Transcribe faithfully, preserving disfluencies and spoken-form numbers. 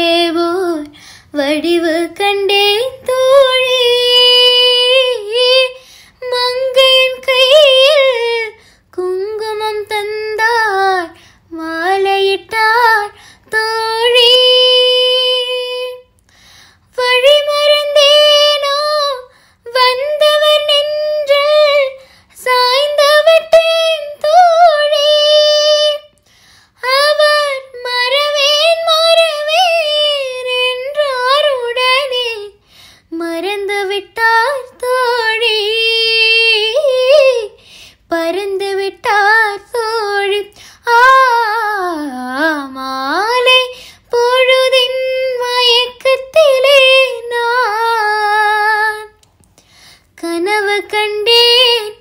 ஓர் வடிவு கண்டேன் தோழி. மங்கையின் கையில் குங்குமம் தந்தார் மாலையிட்டார் தோழி. வழி மறந்தேனோ வந்தவர் நின்றல் சாய்ந்து விட்டேன் தோழி. அவர் மறவேன் மறவேன் என்றார் உடனே மறந்து விட்டார் தோழி. பறந்து விட்டார் தோழி. ஆ மாலை பொழுதின் மயக்கத்திலே நான் கனவு கண்டேன்